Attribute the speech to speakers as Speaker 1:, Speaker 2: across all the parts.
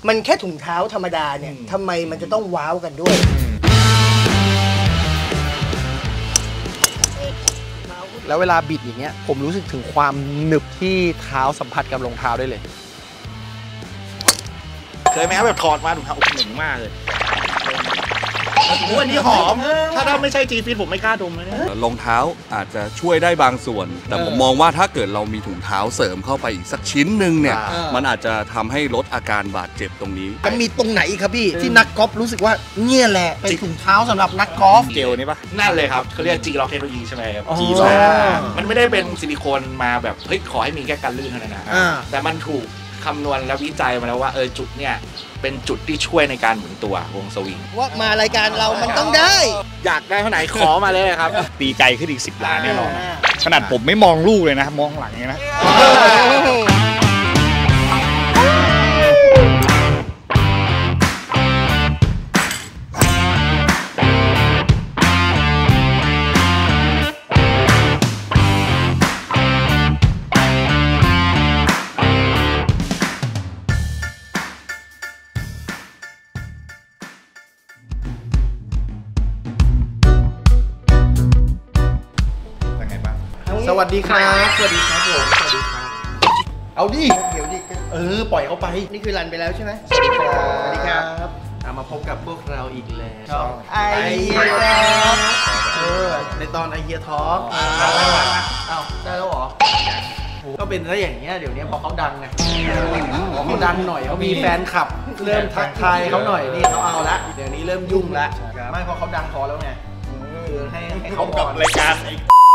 Speaker 1: มันแค่ถุงเท้าธรรมดาเนี่ยทำไมมันจะต้องว้าวกันด้วยแล้วเวลาบิดอย่างเงี้ยผมรู้สึกถึงความหนึบที่เท้าสัมผัสกับรองเท้าได้เลย
Speaker 2: เคยไหมครับแบบถอดมาถุงเท้าเหม็นมากเลยอันนี้หอมถ้าไม่ใช่จีฟิตผมไม่กล้าดมเลย
Speaker 3: รองเท้าอาจจะช่วยได้บางส่วนแต่ผมมองว่าถ้าเกิดเรามีถุงเท้าเสริมเข้าไปอีกสักชิ้นหนึ่งเนี่ยมันอาจจะทำให้ลดอาการบาดเจ็บตรงนี้
Speaker 1: มันมีตรงไหนอีกครับพี่ที่นักกอล์ฟรู้สึกว่าเนี่ยแหละเป็นถุงเท้าสำหรับนักกอล์ฟ
Speaker 2: เจลนี่ปะนั่นเลยครับเขาเรียกจีล็อกเทคโนโลยีใช่ไหมครับจีล็อกมันไม่ได้เป็นซิลิโคนมาแบบเฮ้ยขอให้มีแค่กันลื่นเท่านั้นนะแต่มันถูกคำนวณและวิจัยมาแล้วว่าจุดเนี่ยเป็นจุดที่ช่วยในการหมุนตัววงสวิง
Speaker 1: ว่ามารายการเรามันต้องได้
Speaker 2: อยากได้เท่าไหร่ขอมาเลยครับตีไกลขึ้นอีก10 ล้านแน่นอนขนาดผมไม่มองลูกเลยนะมองหลังอย่างนี้นะ
Speaker 1: สวัสดีครับสวัสดีครับผมสวัสดีครับเอาดิเดี๋ยวดิปล่อยเขาไปนี่คือรันไปแล้วใช่ไหมสวัสดีครับมาพบกับพวกเราอีกแล้วช่องไอเฮียท็อกในตอนไอเฮียท็อกได้แล้วเหรอก็เป็นซะอย่างเงี้ยเดี๋ยวนี้พอเขาดังไงเขาดังหน่อยเขามีแฟนคลับเริ่มทักทายเขาหน่อยนี่เขาเอาละเดี๋ยวนี้เริ่มยุ่งละไม่เพราะเขาดังพอแล้วไงคือให้
Speaker 2: เขากับรายการ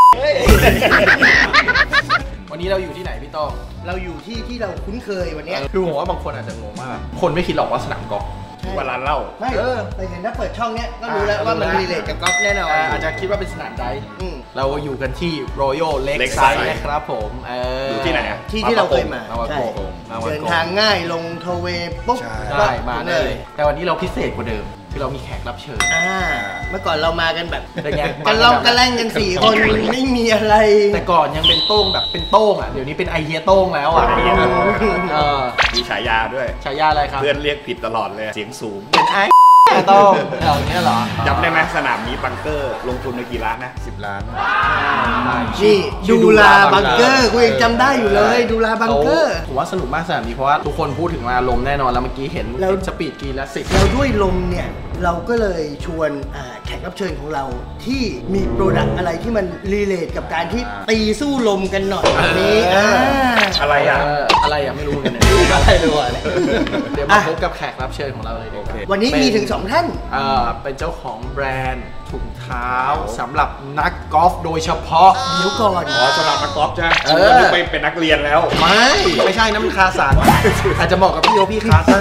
Speaker 1: วันนี้เราอยู่ที่ไหนพี่ต้อมเราอยู่ที่เราคุ้นเคยวันนี้คือผมว่าบางคนอาจจะงงว่าคนไม่คิดหรอกว่าสนามกอล์ฟ
Speaker 2: ว่าร้านเหล้า
Speaker 1: ไม่แต่เห็นถ้าเปิดช่องเนี้ยก็รู้แล้วว่ามันรีเลทกับกอล์ฟแน่นอนอาจจะคิดว่าเป็นสนามใดเราอยู่กันที่ Royal Lakeside นะครับผม
Speaker 2: อยู่ที่ไหน
Speaker 1: ที่เราเคยมาเดินทางง่ายลงทเวปุ๊บได้มาเลยแต่วันนี้เราพิเศษกว่าเดิมคือเรามีแขกรับเชิญเมื่อก่อนเรามากันแบบกันล่องกันแล่งกัน4 คนไม่มีอะไรแต่ก่อนยังเป็นโต้งแบบเป็นโต้งเดี๋ยวนี้เป็นไอเฮียโต้งแล้ว
Speaker 2: มีฉายาด้วย
Speaker 1: ฉายาอะไรครับ
Speaker 2: เพื่อนเรียกผิดตลอดเลยเสียงสูง
Speaker 1: เป็นไอโต้งอย่างนี้เหรอ
Speaker 2: จำได้ไหมสนามนี้บังเกอร์ลงทุนไปกี่ล้านนะ10 ล้าน
Speaker 1: นี่ดูลาบังเกอร์กูยังจำได้อยู่เลยดูลาบังเกอร์ผมว่าสนุกมากสนามนี้เพราะว่าทุกคนพูดถึงมาลมแน่นอนแล้วเมื่อกี้เห็นแล้วสปีดกีและ10แล้วด้วยลมเนี่ยเราก็เลยชวนแขกรับเชิญของเราที่มีโปรดักต์อะไรที่มันรีเลทกับการที่ตีสู้ลมกันหน่อยนี้
Speaker 2: อะไร
Speaker 1: ไม่รู้กันอะไรรู้อะไรเดี๋ยวมาพบกับแขกรับเชิญของเราเลยวันนี้มีถึง2 ท่านเป็นเจ้าของแบรนด์ถุงเท้าสำหรับนักกอล์ฟโดยเฉพาะเดี๋ยวก่อน
Speaker 2: สำหรับนักกอล์ฟใช่ไหมเป็นนักเรียนแล้ว
Speaker 1: ไม่ใช่น้ำมันคาสันอาจจะเหมาะกับพี่คาสัน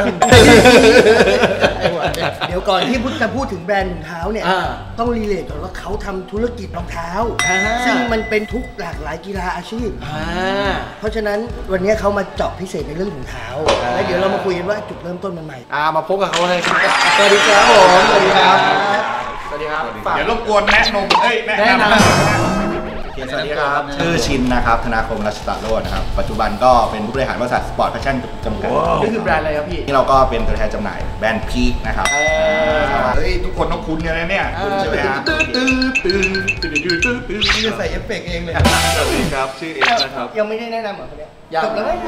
Speaker 1: เดี๋ยวก่อนที่จะพูดถึงแบรนด์ถุงเท้าเนี่ยต้องรีเลทก่อนว่าเขาทำธุรกิจรองเท้าซึ่งมันเป็นทุกหลากหลายกีฬาอาชีพเพราะฉะนั้นวันนี้เขามาเจาะพิเศษในเรื่องถุงเท้าแล้วเดี๋ยวเรามาคุยกันว่าจุดเริ่มต้นมันใหม่มาพบกับเขาเลยสวัสดีครับผมสวัสดีครับสวัสดีครับ
Speaker 2: เดี๋ยวรบกวนแนะนำ
Speaker 4: สวัสดีครับชื่อชินนะครับธนาคมรัชตะโรจน์นะครับปัจจุบันก็เป็นผู้บริหารบริษัทสปอร์ตแฟชั่นจำกัด
Speaker 1: นี่คือแบรนด์อะไรครับพี่
Speaker 4: นี่เราก็เป็นตัวแทนจำหน่ายแบรนด์พีคนะครับ
Speaker 2: ทุกคนต้องคุ้นกันนะเนี่ย
Speaker 4: คุณใช่ไหมครับ
Speaker 1: นี่จะใส่เอฟเฟกต์เองเลย
Speaker 4: สวัสดีครับชื่อเอฟนะครับ
Speaker 1: ยังไม่ได้แนะนำเหรอคนนี้จบแล้วไหม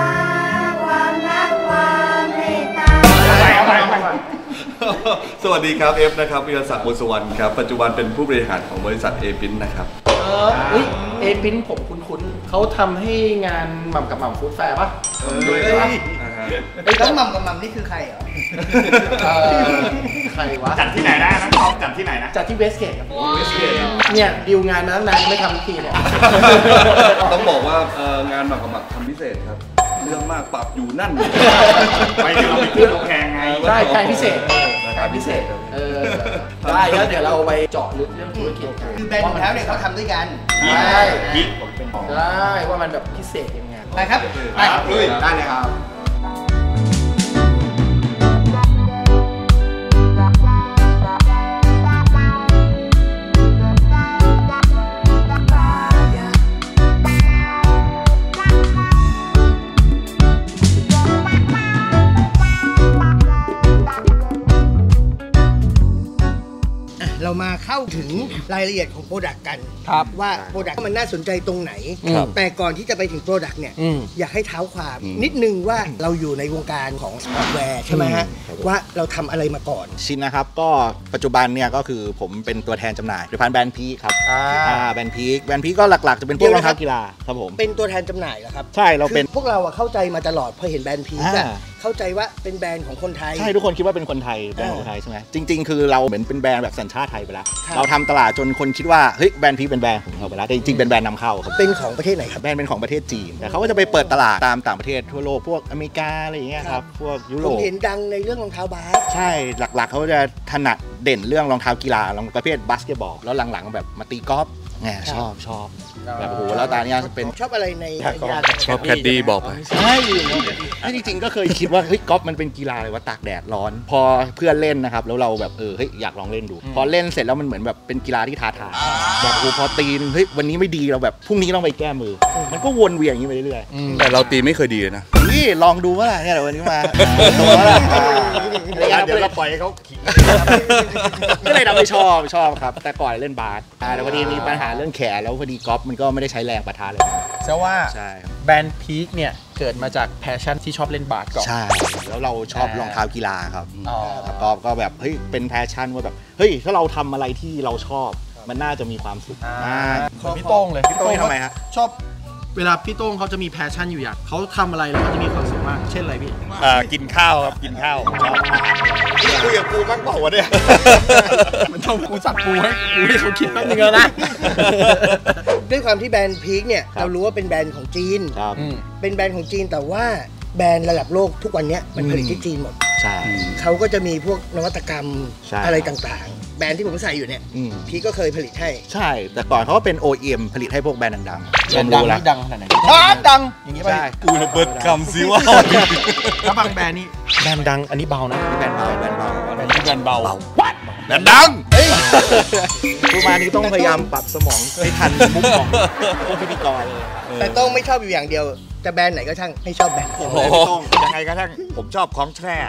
Speaker 3: สวัสดีครับเอฟนะครับวิรศักดิ์บุญสุวรรณครับปัจจุบันเป็นผู้บริหารของบริษัทเอพินนะครับ
Speaker 1: เอพินผมคุ้นๆเขาทำให้งานหม่ำกับหม่ำฟู้ดแฟร์ป่ะแล้วหม่ำกับหม่ำนี่คือใครเหรอใครวะ
Speaker 2: จัดที่ไหนนะน้องท็อปจัดที่ไหนนะ
Speaker 1: จัดที่เวสเกตครับเวสเกตเนี่ยดิวงานมาตั้งนานไม่ทำทีเนี่ย
Speaker 3: ต้องบอกว่างานหม่ำกับหม่ำทำพิเศษครับเรื่องมากปรับอยู่นั่น
Speaker 2: ไปที่เราไปขึ้นเราแพงไง
Speaker 1: ใช่ใช่พิเศษพิเศษได้แล้วเดี๋ยวเราไปเจาะลึกเรื่องธุรกิจคือแบรนด์ถุงเท้าเนี่ยเขาทำด้วยกันใช่ได้ว่ามันแบบพิเศษยังไงไปครับ
Speaker 4: ไปได้เลยครับ
Speaker 5: เรามาเข้าถึงรายละเอียดของโปรดักต์กันว่าโปรดักต์มันน่าสนใจตรงไหนแต่ก่อนที่จะไปถึงโปรดักต์เนี่ยอยากให้เท้าความนิดนึงว่าเราอยู่ในวงการของสปอร์ตแวร์ใช่ไหมฮะว่าเราทำอะไรมาก่อน
Speaker 4: ชินนะครับก็ปัจจุบันเนี่ยก็คือผมเป็นตัวแทนจำหน่ายผลิตภัณฑ์แบรนด์พีคครับแบรนด์พีคก็หลักๆจะเป็นพวกรองเท้ากีฬาครับผม
Speaker 5: เป็นตัวแทนจำหน่ายเหรอครับ
Speaker 4: ใช่เราเป็น
Speaker 5: พวกเราเข้าใจมาตลอดพอเห็นแบรนด์พีคเข้าใจว่าเป็นแบรนด์ของคนไทย
Speaker 4: ใช่ทุกคนคิดว่าเป็นคนไทยแบรนด์ของไทยใช่ไหมจริงๆคือเราเหมือนเป็นแบรนด์แบบสัญชาติไทยไปแล้วเราทำตลาดจนคนคิดว่าเฮ้ยแบรนด์พีคเป็นแบรนด์ของเราไปแล้วแต่จริงๆเป็นแบรนด์นำเข้าครับ
Speaker 5: เป็นของประเทศไหนครับ
Speaker 4: แบรนด์เป็นของประเทศจีนแต่เขาก็จะไปเปิดตลาดตามต่างประเทศทั่วโลกพวกอเมริกาอะไรอย่างเงี้ยครับพวกยุโรป
Speaker 5: ผมเห็นดังในเรื่องรองเท้าบาส
Speaker 4: ใช่หลักๆเขาจะถนัดเด่นเรื่องรองเท้ากีฬารองประเภทบาสเกตบอลแล้วหลังๆแบบมาตีกอล์ฟไงชอบแบบโอ้โหแล้วตาเนี่ยเป็น
Speaker 5: ชอบอะไรใน
Speaker 3: ชอบแคดดี้บอกไป
Speaker 4: ใช่จริงๆก็เคยคิดว่าเฮ้ยกอล์ฟมันเป็นกีฬาเลยว่าตากแดดร้อนพอเพื่อนเล่นนะครับแล้วเราแบบเฮ้ยอยากลองเล่นดูพอเล่นเสร็จแล้วมันเหมือนแบบเป็นกีฬาที่ท้าทายแบบโอ้พอตีนเฮ้ยวันนี้ไม่ดีเราแบบพรุ่งนี้ต้องไปแก้มือมันก็วนเวียนอย่างนี้ไปเรื่อย
Speaker 3: ๆแต่เราตีไม่เคยดีเลยนะ
Speaker 4: นี่ลองดูว่าเนี่ยเดี๋ยววันนี้มาเดี๋ยวเราปล่อยให้เขาก็เลยทำให้ชอบครับแต่ก่อนเล่นบาสแต่พอดีมีปัญหาเรื่องแขนแล้วพอดีกอล์ฟมันก็ไม่ได้ใช้แรงปะทะเลย
Speaker 1: แสดงว่าแบรนด์พีคเนี่ยเกิดมาจากแพชชั่นที่ชอบเล่นบาสก่อน
Speaker 4: ใช่แล้วเราชอบรองเท้ากีฬาครับก็แบบเฮ้ยเป็นแพชชั่นว่าแบบเฮ้ยถ้าเราทำอะไรที่เราชอบมันน่าจะมีความสุขมาก
Speaker 1: พี่โต้งเลย
Speaker 4: พี่โต้งทำไมฮะ
Speaker 1: ชอบเวลาพี่โต้งเขาจะมีแพชชั่นอยู่อย่างเขาทำอะไรแล้วเขาจะมีความสุขมากเช่นอะไรพี่
Speaker 4: กินข้าวครับกินข้าวคุยกับกูมั่งเปล่าวะเนี่ย
Speaker 1: มันต้องกูสับกูให้เขาคิดแป๊บนึงแล้วนะ
Speaker 5: ด้วยความที่แบรนด์พีคเนี่ยเรารู้ว่าเป็นแบรนด์ของจีนเป็นแบรนด์ของจีนแต่ว่าแบรนด์ระดับโลกทุกวันนี้มันผลิตที่จีนหมด
Speaker 4: ใช่
Speaker 5: เขาก็จะมีพวกนวัตกรรมอะไรต่างๆแบรนด์ที่ผมใส่อยู่เนี่ยพีคก็เคยผลิตให้
Speaker 4: ใช่แต่ก่อนเขาก็เป็น OEM ผลิตให้พวกแบรนด์ดังๆ
Speaker 1: แบรนด์ดังนี่ดังขนาดไหนดังอย่างนี้ป่ะ
Speaker 3: กูระเบิดคำซิว่า
Speaker 1: ถ้าบางแบรนด์นี่แบรนด์ดังอันนี้เบานะ
Speaker 4: แบรนด์เบา
Speaker 3: แบรนด์เบาแบรนด์
Speaker 4: ดังประมาณนี้ต้องพยายามปรับสมองให้ทันมุกของพิธีกรเลย
Speaker 5: แต่ต้องไม่ชอบอยู่อย่างเดียวจะแบรนด์ไหนก็ช่างไม่ชอบแบรนด์ผม
Speaker 4: ยังไงก็ช่างผมชอบของแท้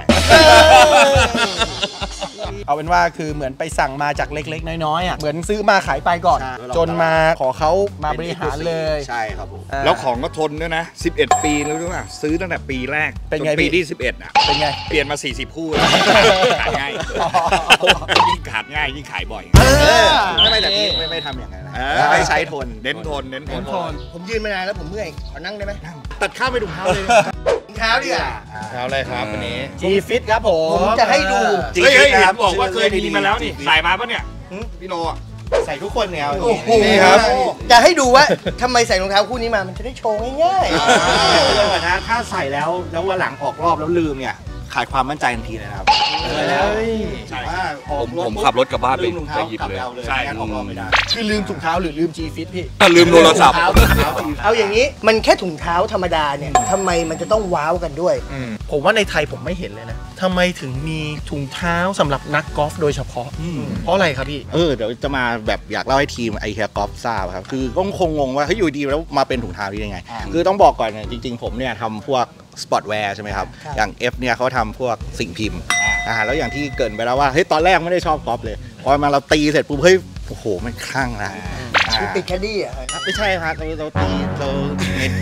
Speaker 1: เอาเป็นว่าคือเหมือนไปสั่งมาจากเล็กๆน้อยๆอ่ะเหมือนซื้อมาขายไปก่อนจนมาขอเขามาบริหารเลย
Speaker 4: ใช่ครับผมแล้วของก็ทนด้วยนะ11 ปีแล้วด้วยซื้อตั้งแต่ปีแรก
Speaker 1: เป็นไง
Speaker 4: ปีที่11อ่ะ
Speaker 1: เป็นไง
Speaker 4: เปลี่ยนมา40คู่แล้วขายง่ายยิ่งขาดง่ายยิ่งขายบ่อยไม่แต่ไม่ทำอย่างนั้นไม่ใช้ทนเน้นทน
Speaker 5: ผมยืนมานานแล้วผมเมื่อยขอนั่งได้ไหม
Speaker 4: ตัดข้าวไปถุงเท้าเลย
Speaker 5: ถุงเท้าดิอ่ะ
Speaker 4: เท้าอะไรครับวันนี้
Speaker 1: G-Fit ครับผม
Speaker 5: จะให้ดู
Speaker 4: เฮ้ยบอกว่าเคยมีมาแล้วนี่ใส่มาปะเนี่ยพี่โนใส่ทุกคนเนี่ย
Speaker 5: นี่ครับจะให้ดูว่าทำไมใส่รองเท้าคู่นี้มามันจะได้โชว์ง่าย
Speaker 4: ๆนะถ้าใส่แล้ววันหลังออกรอบแล้วลืมเนี่ยขาดความมั่นใจทันทีเลยนะครับ
Speaker 3: ใช่ผมขับรถกลับบ้านไปหยิบเลย
Speaker 4: ใช่ออกรอบไม่ได้
Speaker 1: คือลืมถุงเท้าหรือลืม G-Fit พี่
Speaker 3: ลืมโทรศัพท์
Speaker 5: เอาอย่างนี้มันแค่ถุงเท้าธรรมดาเนี่ยทำไมมันจะต้องว้าวกันด้วย
Speaker 1: ผมว่าในไทยผมไม่เห็นเลยนะทำไมถึงมีถุงเท้าสำหรับนักกอล์ฟโดยเฉพาะเพราะอะไรครับพี่
Speaker 4: เดี๋ยวจะมาแบบอยากเล่าให้ทีมไอเฮียกอล์ฟทราบครับคือก็คงงงว่าเฮ้ยอยู่ดีแล้วมาเป็นถุงเท้าได้ยังไงคือต้องบอกก่อนเนี่ยจริงๆผมเนี่ยทำพวกสปอร์ตแวร์ใช่ไหมครับอย่าง F เนี่ยเขาทำพวกสิ่งพิมพ์แล้วอย่างที่เกิดไปแล้วว่าเฮ้ยตอนแรกไม่ได้ชอบกอล์ฟเลยพอมาเราตีเสร็จปุ๊บเฮ้ยโอ้โหมันคลั่งนะ
Speaker 5: ติดแคดดี้อ่ะ
Speaker 4: ไม่ใช่ครับเราตีเราเน้น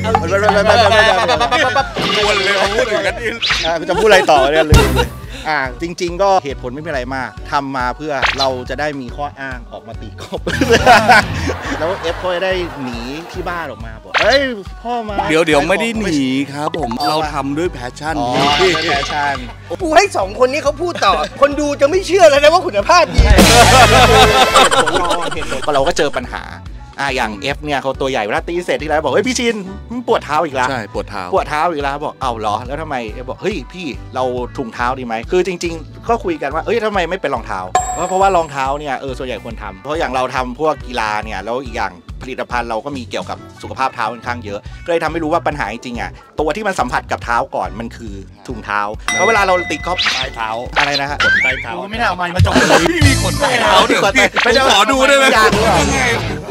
Speaker 3: วนเลยพูดถึงกันดิ
Speaker 4: จะพูดอะไรต่อเนี่ยลืมเลยจริงๆก็เหตุผลไม่มีอะไรมากทำมาเพื่อเราจะได้มีข้ออ้างออกมาตีกอล์ฟแล้วเอฟเขาจะได้หนีที่บ้านออกมาบอกเฮ้ยพ่อมา
Speaker 3: เดี๋ยวไม่ได้หนีครับผมเราทำด้วยแพชชั่น
Speaker 4: แพชชั่น
Speaker 5: กูให้2คนนี้เขาพูดต่อคนดูจะไม่เชื่อแล้วนะว่าคุณภาพดี
Speaker 4: ก็เราก็เจอปัญหาอย่าง F เนี่ยเขาตัวใหญ่เวลาตีเสร็จที่ไรบอกเฮ้ยพี่ชินปวดเท้าอีกแล้ว
Speaker 3: ใช่ปวดเท้
Speaker 4: าอีกแล้วบอกเอาเหรอแล้วทำไมบอกเฮ้ยพี่เราถุงเท้าดีไหมคือจริงๆก็คุยกันว่าเอ้ยทำไมไม่เป็นรองเท้าเพราะว่ารองเท้าเนี่ยส่วนใหญ่ควรทำเพราะอย่างเราทำพวกกีฬาเนี่ยแล้วอีกอย่างผลิตภัณฑ์เราก็มีเกี่ยวกับสุขภาพเท้าค่อนข้างเยอะก็เลยทำให้รู้ว่าปัญหาจริงๆตัวที่มันสัมผัสกับเท้าก่อนมันคือถุงเท้าเพราะเวลาเราติดก็
Speaker 3: ปลายเท้า
Speaker 4: อะไรนะฮะ
Speaker 3: ขนปลายเท้า
Speaker 1: ไม่น่าเอาไม้มาจบเลย
Speaker 3: มีขนปลายเท้าเดี๋ยวไม่
Speaker 4: ขอดูได้ไหม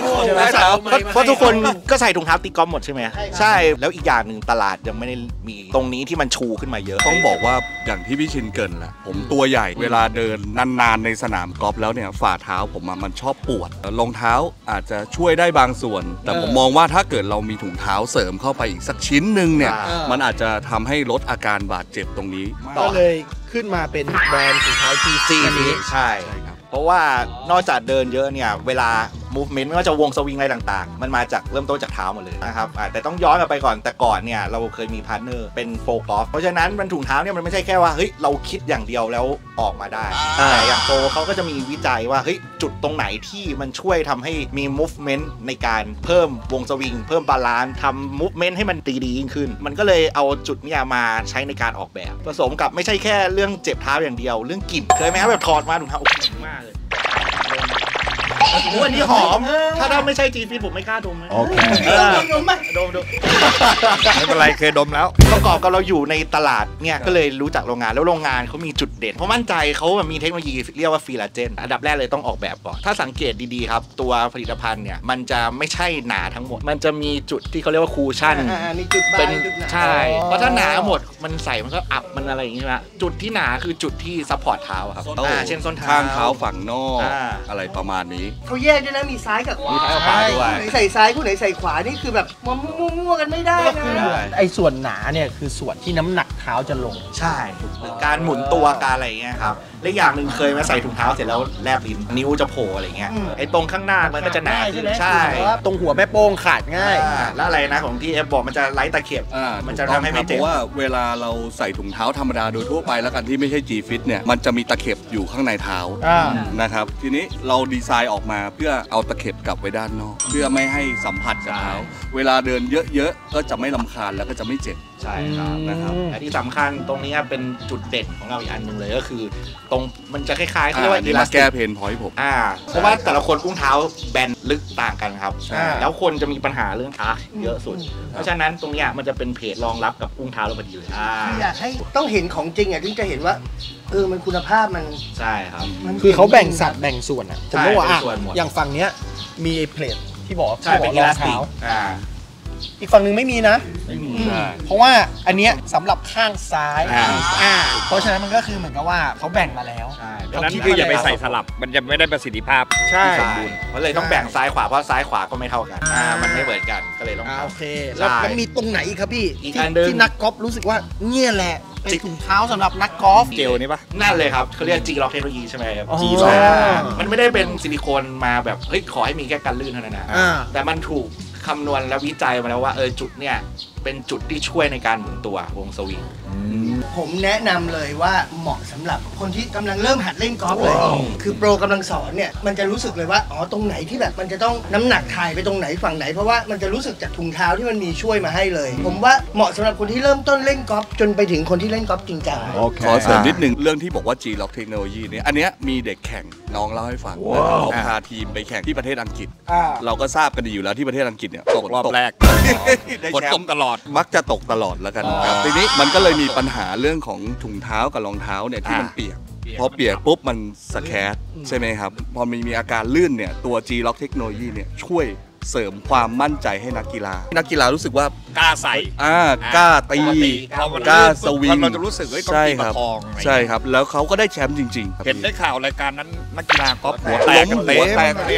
Speaker 2: ใช่ไหมเพราะทุกคนก็ใส่ถุงเท้าตีกอล์ฟหมดใช่ไหมใช่แล้วอีกอย่างหนึ่งตลาดยังไม่ได้มีตรงนี้ที่มันชูขึ้นมาเยอะ
Speaker 3: ต้องบอกว่าอย่างที่พี่ชินเกินแหละผมตัวใหญ่เวลาเดินนานๆในสนามกอล์ฟแล้วเนี่ยฝ่าเท้าผมมันชอบปวดรองเท้าอาจจะช่วยได้บางส่วนแต่ผมมองว่าถ้าเกิดเรามีถุงเท้าเสริมเข้าไปอีกสักชิ้นหนึ่งเนี่ยมันอาจจะทำให้ลดอาการบาดเจ็บตรงนี้
Speaker 1: ก็เลยขึ้นมาเป็นแบรนด์ถุงเท้าจีนี้
Speaker 2: ใช่เพราะว่านอกจากเดินเยอะเนี่ยเวลา movement ไม่ว่าจะวงสวิงอะไรต่างๆมันมาจากเริ่มต้นจากเท้าหมดเลยนะครับแต่ต้องย้อนกลับไปก่อนแต่ก่อนเนี่ยเราเคยมีพาร์ทเนอร์เป็นโฟกอล์ฟเพราะฉะนั้นมันถุงเท้าเนี่ยมันไม่ใช่แค่ว่าเฮ้ยเราคิดอย่างเดียวแล้วออกมาได้แต่อย่างโฟเขาก็จะมีวิจัยว่าเฮ้ยจุดตรงไหนที่มันช่วยทำให้มี movement ในการเพิ่มวงสวิงเพิ่มบาลานซ์ทำ movement ให้มันดียิ่งขึ้นมันก็เลยเอาจุดเนี่ยมาใช้ในการออกแบบผสมกับไม่ใช่แค่เรื่องเจ็บเท้าอย่างเดียวเรื่องกลิ่นเคยไหมครับแบบถอดมาถุงเท้าโอ้โหมากเลยอันนี้หอมถ้าไม่ใช่จีฟิตผมไม่กล้าดมโอเคดมไหมดม
Speaker 3: ไม่เป็นไรเคยดมแล้ว
Speaker 2: ประกอบกับเราอยู่ในตลาดเนี่ยก็เลยรู้จักโรงงานแล้วโรงงานเขามีจุดเด่นเพราะมั่นใจเขามีเทคโนโลยีเรียกว่าฟีลาเจนอันดับแรกเลยต้องออกแบบก่อนถ้าสังเกตดีๆครับตัวผลิตภัณฑ์เนี่ยมันจะไม่ใช่หนาทั้งหมดมันจะมีจุดที่เขาเรียกว่าคูชั่นเป็นใช่เพราะถ้าหนาหมดมันใส่มันก็อับมันอะไรอย่างเงี้ยนะจุดที่หนาคือจุดที่ซัพพอร์ตเท้าครับเช่นส้นเท้า
Speaker 3: ข้างเท้าฝั่งนอกอะไรประมาณนี้
Speaker 5: เขาแยกด้วยนะมีซ้ายกับขวาด้วยใส่ซ้ายคู่ไหนใส่ขวานี่คือแบบมั่วๆกันไม่ได้นะ
Speaker 1: ไอ้ส่วนหนาเนี่ยคือส่วนที่น้ำหนักเท้าจะลง
Speaker 2: ใช่การหมุนตัวการอะไรอย่างเงี้ยครับและอย่างหนึ่งเคยมาใส่ถุงเท้าเสร็จแล้วแลบลิ้นนิ้วจะโผล่อะไรเงี้ยไอ้ตรงข้างหน้ามันก็จะหนาใช่
Speaker 1: ตรงหัวแม่โป้งขาดง่าย
Speaker 2: แล้วอะไรนะของที่เอฟบอกมันจะไร้ตะเข็บมันจะทำให้ไม่เจ็บ
Speaker 3: เพราะว่าเวลาเราใส่ถุงเท้าธรรมดาโดยทั่วไปแล้วกันที่ไม่ใช่ G-Fit เนี่ยมันจะมีตะเข็บอยู่ข้างในเท้านะครับทีนี้เราดีไซน์ออกมาเพื่อเอาตะเข็บกลับไว้ด้านนอกเพื่อไม่ให้สัมผัสกับเท้าเวลาเดินเยอะๆก็จะไม่รำคาญแล้วก็จะไม่เจ็บ
Speaker 2: ใช่ครับนะครับแต่ที่สำคัญตรงนี้เป็นจุดเด่นของเราอีกอันหนึ่งเลยก็คือตรงมันจะคล้ายๆที่ว่า
Speaker 3: นี่มาแก้เพนพอยต์ผม
Speaker 2: เพราะว่าแต่ละคนอุ้งเท้าแบนลึกต่างกันครับแล้วคนจะมีปัญหาเรื่องขาเยอะสุดเพราะฉะนั้นตรงนี้มันจะเป็นเพจรองรับกับอุ้งเท้าเราพอดีเลย
Speaker 5: อยากให้ต้องเห็นของจริงถึงจะเห็นว่ามันคุณภาพมัน
Speaker 2: ใช่ครับ
Speaker 1: คือเขาแบ่งสัดแบ่งส่วนอ่ะผมว่าอย่างฝั่งเนี้ยมีเพจที่บอก
Speaker 2: ใช่เป็นรองเท้า
Speaker 1: อีกฝั่งหนึ่งไม่มีนะเพราะว่าอันเนี้ยสำหรับข้างซ้ายเพราะฉะนั้นมันก็คือเหมือนกับว่าเขาแบ่งมาแล้ว
Speaker 3: ดังนั้นคืออย่าไปใส่สลับมันจะไม่ได้ประสิทธิภาพ
Speaker 1: ใช่
Speaker 2: เพราะเลยต้องแบ่งซ้ายขวาเพราะซ้ายขวาก็ไม่เท่ากันมันไม่เหมือนกันก็เลยต้อง
Speaker 1: โอเคแล้วมีตรงไหนครับพี่ที่นักกอล์ฟรู้สึกว่าเนี่ยแหละเป็นถุงเท้าสำหรับนักกอล์ฟ
Speaker 2: เจลนี่ปะนั่นเลยครับเขาเรียกจีล็อกเทคโนโลยีใช่ไหมครับจีล็อกมันไม่ได้เป็นซิลิโคนมาแบบเฮ้ยขอให้มีแค่กันลื่นเท่านั้นนะแต่มันถูกคำนวณและวิจัยมาแล้วว่าจุดเนี่ยเป็นจุดที่ช่วยในการหมุนตัววงสวิง
Speaker 5: ผมแนะนำเลยว่าเหมาะสำหรับคนที่กำลังเริ่มหัดเล่นกอล์ฟเลยคือโปรกำลังสอนเนี่ยมันจะรู้สึกเลยว่าตรงไหนที่แบบมันจะต้องน้ำหนักถ่ายไปตรงไหนฝั่งไหนเพราะว่ามันจะรู้สึกจากถุงเท้าที่มันมีช่วยมาให้เลยผมว่าเหมาะสำหรับคนที่เริ่มต้นเล่นกอล์ฟจนไปถึงคนที่เล่นกอล์ฟจริงจัง
Speaker 3: ขอเสริมนิดนึงเรื่องที่บอกว่า G-Lock เทคโนโลยีเนี่ยอันเนี้ยมีเด็กแข่งน้องเล่าให้ฟังเขาพาทีมไปแข่งที่ประเทศอังกฤษเราก็ทราบกันดีอยู่แล้วที่ประเทศอังกฤษเนี่ยตกรอบแรกฝนตกตลอดมักจะตกตลอดแล้วกันครับทีนี้มันก็เลยมีปัญหาเรื่องของถุงเท้ากับรองเท้าเนี่ยที่มันเปียกพอเปียกปุ๊บมันสแครใช่ไหมครับพอมีอาการลื่นเนี่ยตัว G-Lock เทคโนโลยีเนี่ยช่วยเสริมความมั่นใจให้นักกีฬารู้สึกว่ากล้าใส่กล้าตีกล้าสวิง
Speaker 6: เราจะรู้สึกว่าต้องตีประคอง
Speaker 3: ใช่ครับแล้วเขาก็ได้แชมป์จริง
Speaker 6: ๆเห็นได้ข่าวรายการนั้นนักกีฬากอล์ฟหัวแตกกันเลย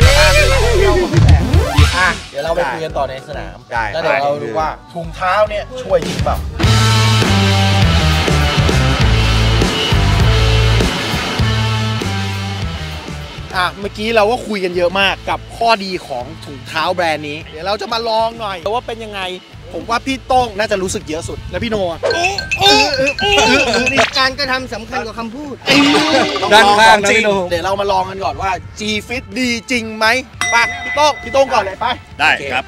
Speaker 1: เดี๋ยวเราไปคุยกันต่อในสนามแล้วเดี๋ยวเราดูว่าถุงเท้าเนี่ยช่วยจริงเปล่าเมื่อกี้เราก็คุยกันเยอะมากกับข้อดีของถุงเท้าแบรนด์นี้เดี๋ยวเราจะมาลองหน่อยว่าเป็นยังไงผมว่าพี่โต้งน่าจะรู้สึกเยอะสุดแล้วพี่โน
Speaker 5: นี่การกระทำสำคัญกว่าคำพูด
Speaker 3: ด้านข้างนะพี่โน
Speaker 1: เดี๋ยวเรามาลองกันก่อนว่า G-Fit ดีจริงไหมไปพี่โต้งก่อนเลยไป
Speaker 6: ได้ครับ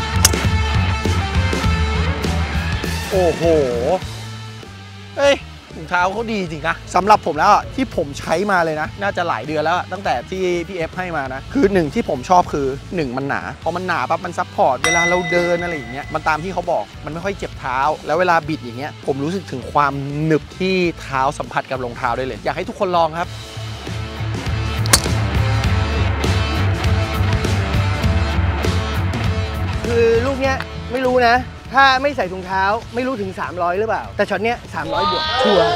Speaker 1: โอ้โหเฮ้ยถุงเท้าเขาดีจริงนะสำหรับผมแล้วที่ผมใช้มาเลยนะน่าจะหลายเดือนแล้วตั้งแต่ที่พี่เอฟให้มานะคือ1ที่ผมชอบคือ1มันหนาพอมันหนาปั๊บมันซัพพอร์ตเวลาเราเดินอะไรอย่างเงี้ยมันตามที่เขาบอกมันไม่ค่อยเจ็บเท้าแล้วเวลาบิดอย่างเงี้ยผมรู้สึกถึงความหนึบที่เท้าสัมผัสกับรองเท้าได้เลยอยากให้ทุกคนลองครับคือลูกเนี้ยไม่รู้นะถ้าไม่ใส่ถุงเท้าไม่รู้ถึง300หรือเปล่าแต่ช็อตเนี้ย300บวกชัวร์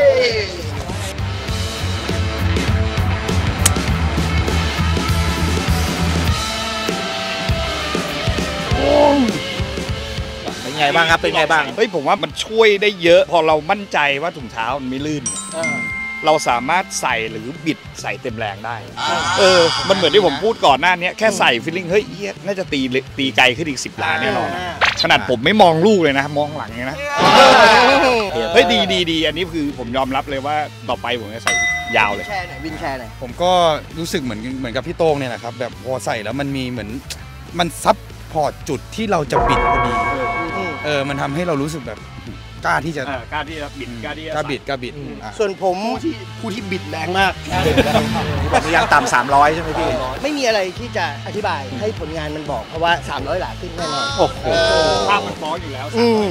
Speaker 4: เป็นไงบ้างครับเป็นไงบ้าง
Speaker 6: เฮ้ยผมว่ามันช่วยได้เยอะพอเรามั่นใจว่าถุงเท้ามันไม่ลื่นเราสามารถใส่หรือบิดใส่เต็มแรงได้มันเหมือนที่ผมพูดก่อนหน้านี้แค่ใส่ฟีลลิ่งเฮ้ยน่าจะตีไกลขึ้นอีก10 ล้านแน่นอนขนาดผมไม่มองลูกเลยนะมองหลังไงนะเฮ้ยดีอันนี้คือผมยอมรับเลยว่าต่อไปผมจะใส่ยาวเลย
Speaker 5: วินแชร์หน่อย
Speaker 7: ผมก็รู้สึกเหมือนกับพี่โต้งเนี่ยแหละครับแบบพอใส่แล้วมันมีเหมือนมันซับพอร์ตจุดที่เราจะบิดพอดีมันทำให้เรารู้สึกแบบกล้าที่จะบิดกล้าบิด
Speaker 5: ส่วนผมผู้ที่บิดแรงมาก
Speaker 4: แบบนี้ยังต่ำ300ใช่ไหมพี่
Speaker 5: ไม่มีอะไรที่จะอธิบายให้ผลงานมันบอกเพราะว่า300หลาขึ้นแน่นอน
Speaker 4: โอ้โห
Speaker 6: ภาพมันฟ้องอยู่แล้ว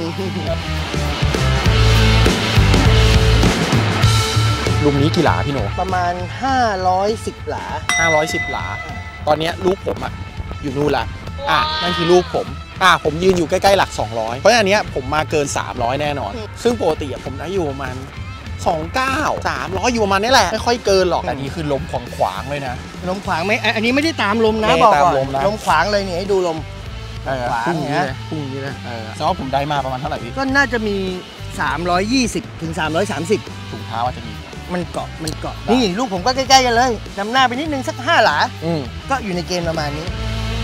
Speaker 1: ลุมนี้กี่หลาพี่โหน
Speaker 5: ประมาณ510หลา
Speaker 1: 510หลาตอนนี้ลูกผมอยู่นู่นละนั่นคือลูกผมยืนอยู่ใกล้ๆหลัก200เพราะอันนี้ผมมาเกิน300แน่นอนซึ่งปกติผมได้อยู่ประมาณ29 300อยู่ประมาณนี้แหละไม่ค่อยเกินหรอกอันนี้คือล้มขวางเลยนะ
Speaker 5: ล้มขวางไหมอันนี้ไม่ได้ตามลมนะบอกก่อนล้มขวางเลยนี่ให้ดูลม
Speaker 1: ขวางอย่างเงี้ยพุ่งนี้นะแสดงว่าผมได้มาประมาณเท่าไหร่พี่
Speaker 5: ก็น่าจะมี320ถึง330
Speaker 1: ถุงเท้าจะมี
Speaker 5: มันเกาะนี่ลูกผมก็ใกล้ๆกันเลยนำหน้าไปนิดนึงสัก5หลาก็อยู่ในเกณฑ์ประมาณนี้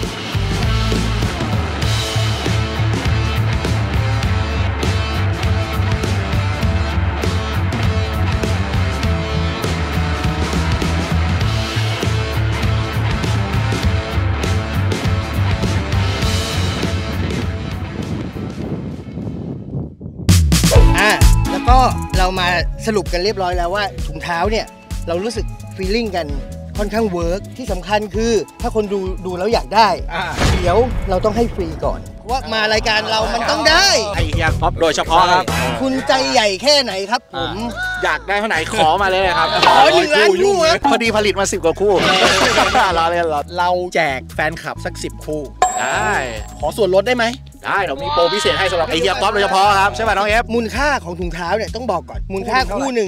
Speaker 5: แล้วก็เรามาสรุปกันเรียบร้อยแล้วว่าถุงเท้าเนี่ยเรารู้สึกฟีลลิ่งกันค่อนข้างเวิร์กที่สำคัญคือถ้าคนดูแล้วอยากได้เดี๋ยวเราต้องให้ฟรีก่อนว่ามารายการเรามันต้องได้
Speaker 4: ไอเฮียก๊อฟโดยเฉพาะครับ
Speaker 5: คุณใจใหญ่แค่ไหนครับผม
Speaker 4: อยากได้เท่าไหนขอมาเลยครับ
Speaker 5: ขอ1 ล้านคู่ครับ
Speaker 4: พอดีผลิตมา10 กว่าคู่
Speaker 1: เราแจกแฟนคลับสัก10 คู่
Speaker 4: ได้
Speaker 1: ขอส่วนลดได้ไหม
Speaker 4: ได้เรามีโปรพิเศษให้สำหรับไอเฮียก๊อฟโดยเฉพาะครับใช่ป่ะน้องเอฟ
Speaker 5: มูลค่าของถุงเท้าเนี่ยต้องบอกก่อนมูลค่าคู่หนึ่ง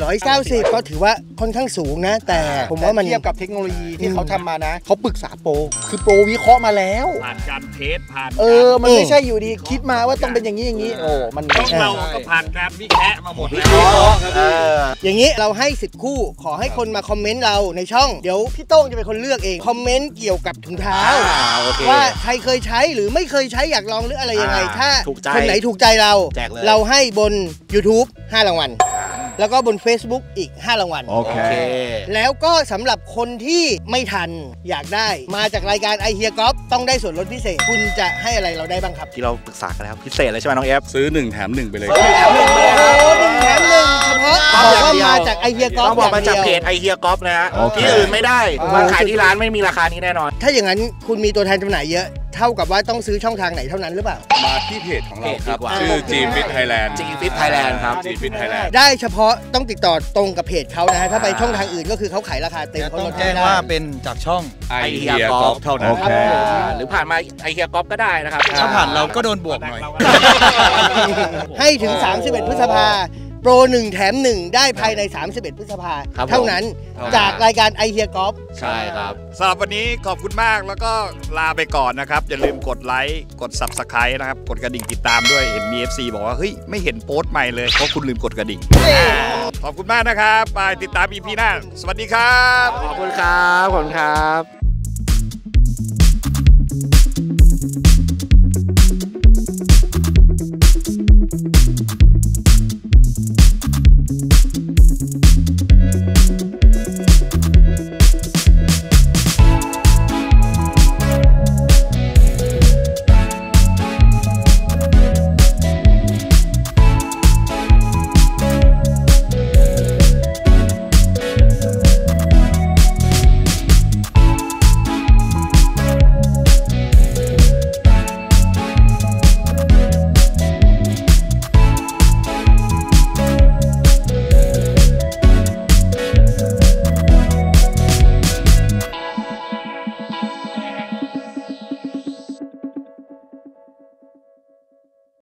Speaker 5: 490ก็ถือว่าค่อนข้างสูงนะแต่ผมว่ามัน
Speaker 1: เทียบกับเทคโนโลยีที่เขาทำมานะเขาปรึกษาโปรคือโปรวิเคราะห์มาแล้ว
Speaker 6: ผ่านการเทสผ่าน
Speaker 1: มันไม่ใช่อยู่ดีคิดมาว่าต้องเป็นอย่างนี้
Speaker 6: มันเราก็ผ่านการวิเคราะห์มาหมดแล้ว
Speaker 5: อย่างนี้เราให้10 คู่ขอให้คนมาคอมเมนต์เราในช่องเดี๋ยวพี่โต้งจะเป็นคนเลือกเองคอมเมนต์เกี่ยวกับถุงเท้าว่าใครเคยใช้หรือไม่เคยใช้อยากลองหรืออะไรยังไงถ้าคนไหนถูกใจเราให้บน YouTube 5 รางวัลแล้วก็บน Facebook อีก5 รางวัล
Speaker 4: โอเค
Speaker 5: แล้วก็สำหรับคนที่ไม่ทันอยากได้มาจากรายการไอเฮียก๊อฟต้องได้ส่วนลดพิเศษคุณจะให้อะไรเราได้บ้างครับ
Speaker 4: ที่เราปรึกษากันแล้วพิเศษเลยใช่ไหมน้องเอฟ
Speaker 3: ซื้อ1 แถม 1ไปเลย
Speaker 5: 1 แถม 1เฉพาะบอกว่ามาจากไอเฮียก๊อฟ
Speaker 4: ต้องบอกมาจากเพจไอเฮียก๊อฟนะฮะที่อื่นไม่ได้มาขายที่ร้านไม่มีราคานี้แน่นอน
Speaker 5: ถ้าอย่างนั้นคุณมีตัวแทนจำหน่ายเยอะเท่ากับว่าต้องซื้อช่องทางไหนเท่านั้นหรือเปล่า
Speaker 3: มาที่เพจของเราครับชื่อ G-Fit Thailand
Speaker 4: G-Fit Thailand ครับ
Speaker 3: G-Fit Thailand
Speaker 5: ได้เฉพาะต้องติดต่อตรงกับเพจเขานะฮะถ้าไปช่องทางอื่นก็คือเขาขายราคาเต็มเขา
Speaker 7: ต้องแจ้งว่าเป็นจากช่อง
Speaker 3: ไอเฮียก๊อฟเท่านั้น
Speaker 4: หรือผ่านมาไอเฮียก๊อฟก็ได้นะครับ
Speaker 7: ถ้าผ่านเราก็โดนบวกหน่อย
Speaker 5: ให้ถึง31 พฤษภาโปร1 แถม 1ได้ภายใน31 พฤษภาเท่านั้นจากรายการไอเฮียก๊อฟ
Speaker 4: ใช่ครับ
Speaker 6: สำหรับวันนี้ขอบคุณมากแล้วก็ลาไปก่อนนะครับอย่าลืมกดไลค์กด Subscribe นะครับกดกระดิ่งติดตามด้วยเห็นมี FC บอกว่าเฮ้ยไม่เห็นโพสต์ใหม่เลยเพราะคุณลืมกดกระดิ่งขอบคุณมากนะครับไปติดตาม EP หน้าสวัสดีครับ
Speaker 4: ขอบคุณครับขอบคุณครับ